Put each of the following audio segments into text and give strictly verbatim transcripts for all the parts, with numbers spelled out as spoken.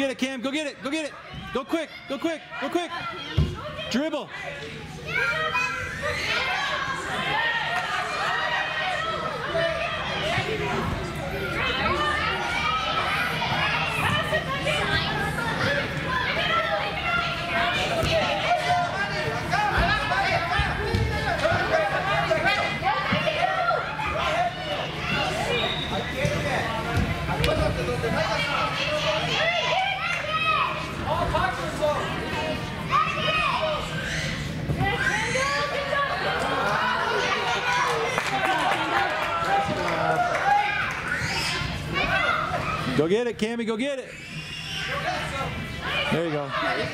get it, Cam. Go get it. Go get it. Go quick. Go quick. Go quick. Dribble. Go get it, Cammy, go get it. There you go.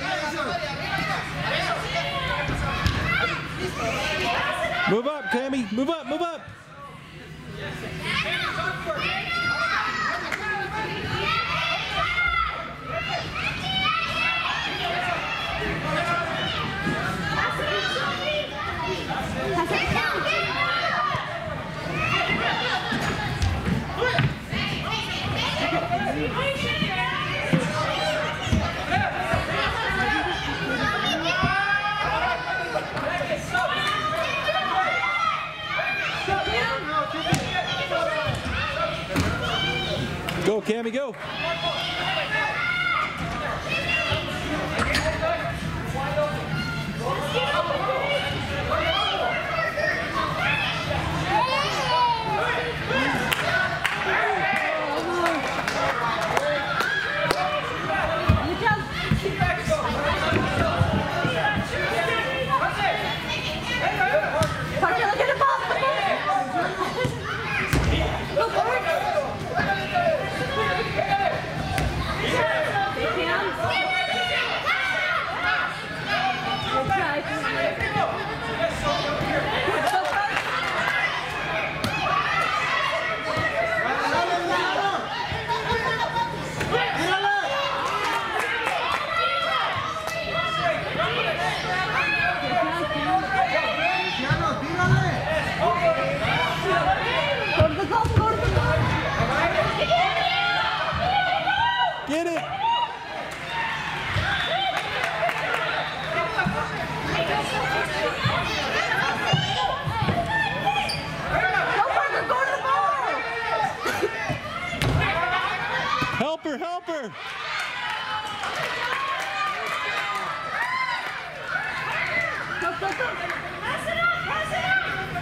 Move up, Cammy, move up, move up. Go, Cammy, go. Get it! Help her, help her! Go, go, go! Pass it up, pass it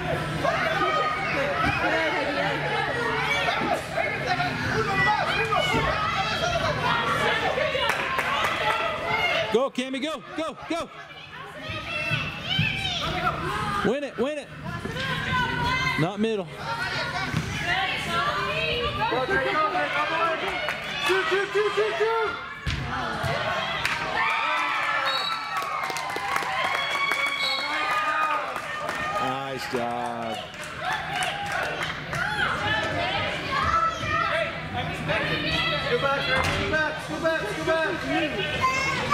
up! Go, Cammy, go, go, go! Win it, win it! Not middle. Shoot, shoot, shoot, shoot, shoot! Nice job. Go back, go back, go back, go back!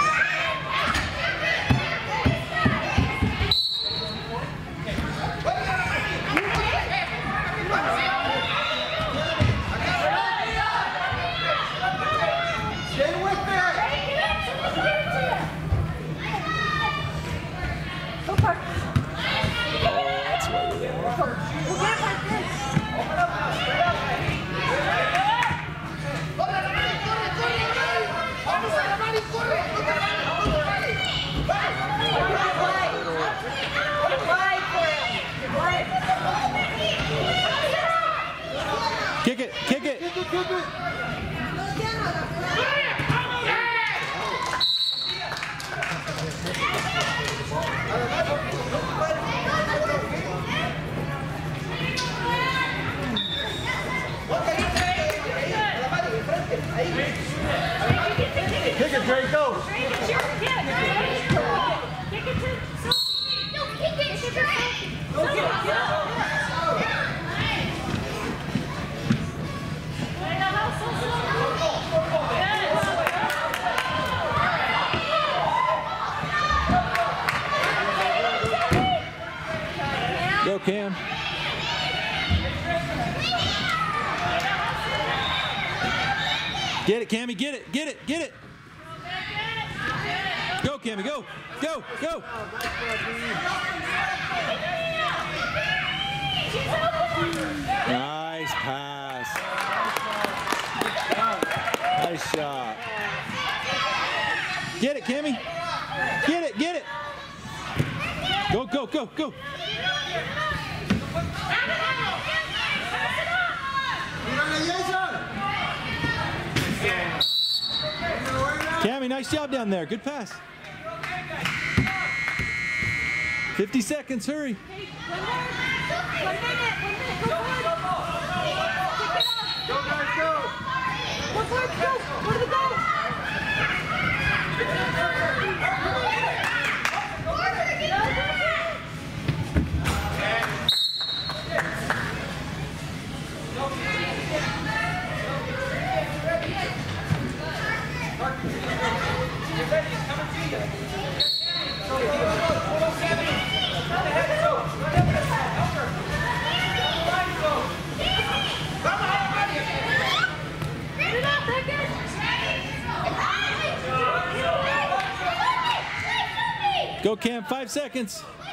Kick it, kick it. Kick it, kick it. Kick it, Drake, go. Go, Cam. Get it, Cammy, get it, get it, get it. Cammy. Go. Go. Go. Nice pass. Nice shot. Get it, Cammy. Get it. Get it. Go, go, go, go. Cammy, nice job down there. Good pass. fifty seconds, hurry. One minute, one minute, go forward. Go, guys, go. Go forward, go. Go to the goal. Go, Cam. Five seconds.